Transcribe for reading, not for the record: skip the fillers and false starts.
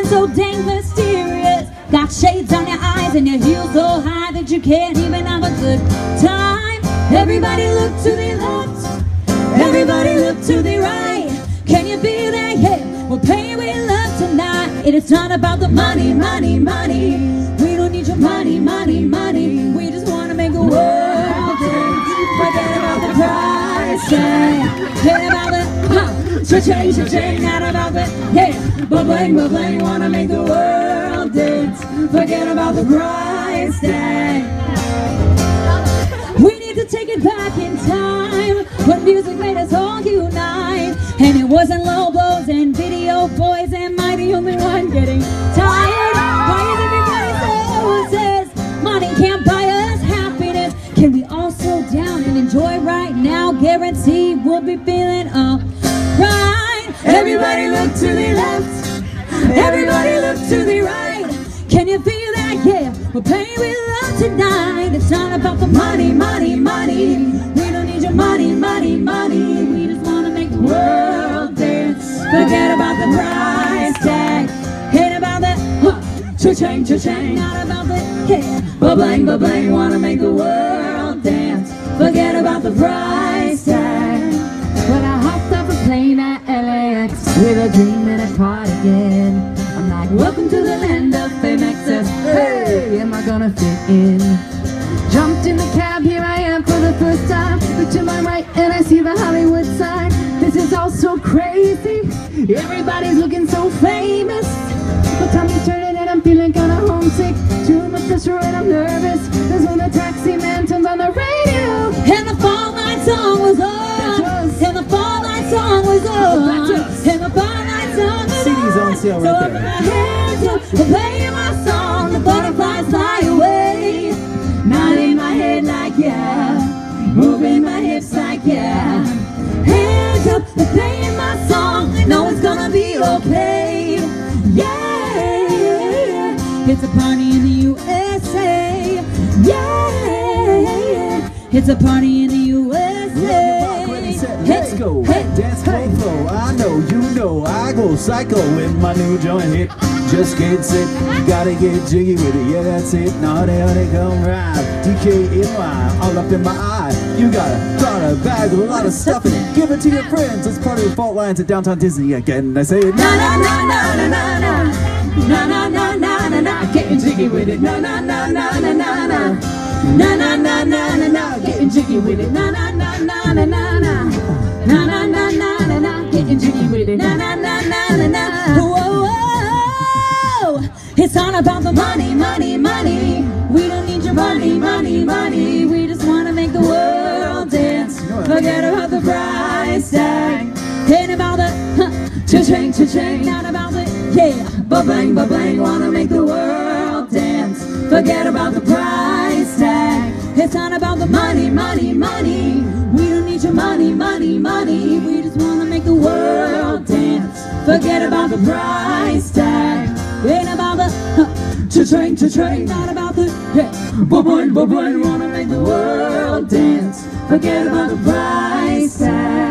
so dang mysterious. Got shades on your eyes and your heels so high that you can't even have a good time. Everybody look to the left, everybody look to the right. Can you feel that? Yeah, we're paying with love tonight. It is not about the money, money, money. We don't need your money, money, money. We just want to make the world dance. Forget about the price tag. Forget about the cha-ching, cha-ching. Not about the, yeah, ba-bling, wanna make the world dance. Forget about the price tag. We need to take it back in time, when music made us all unite. And it wasn't low blows and video boys, am I the only one getting tired? Why is everybody so says money can't buy us happiness? Can we all slow down and enjoy right now? Guarantee we'll be feeling alright. Everybody look to the left, everybody look to the right. Can you feel that? Yeah, we're paying with love tonight. It's not about the money, money, money. We don't need your money, money, money. We just want to make the world dance. Forget about the price tag. Ain't about that cha-ching, cha-ching. Not about the, yeah, ba-bling, wanna make the world dance. Forget about the price tag. When I hopped off a plane at LAX with a dream and a cardigan, I'm like, welcome to the land of fame excess. Hey, am I gonna fit in? Jumped in the cab, here I am for the first time. Look to my right and I see the Hollywood sign. This is all so crazy, everybody's looking so famous. But time you turn it and I'm feeling kinda homesick. Too much pressure and I'm nervous. That's when the taxi man turns on the radio and the Fall Night song was on. And the Fall Night song was on. And the Fall Night song was on. CD's on sale So right open my there. hands up, playing my song. The butterflies fly away. Nodding my head like yeah, moving my hips like yeah. Hands up, playing my song. Know it's gonna be okay. Yeah, it's a party in the USA. Yeah, it's a party in the USA. Let's go, dance flow. I know, you know, I go psycho with my new joint hit. Just get sick, gotta get jiggy with it. Yeah, that's it. Naughty, honey, come ride. DKNY, all up in my eye. You got a bag with a lot of stuff in it. Give it to your friends. It's part of the fault lines at Downtown Disney again. I say it. Na na na na na na na na na na na na na. Getting jiggy with it. Na na na na na na na. Na na na na na na. Getting jiggy with it. Na na na na na na na. Na na na na na na. Getting jiggy with it. Na na na na na na. Whoa, whoa. It's all about the money, money, money. We don't need your money, money, money. We just wanna make the world dance. Forget about the price tag. Ain't about the cha-ching, cha-ching. Not about the, yeah, ba-bling, ba-bling. Wanna make the world dance. Forget about the price tag. It's not about the money, money, money. We don't need your money, money, money. We just wanna make the world dance. Forget about the price tag. Ain't about the cha-ching, cha-ching. Not about the, yeah, ba-bling, ba-bling. Wanna make the world dance. Forget about the price tag.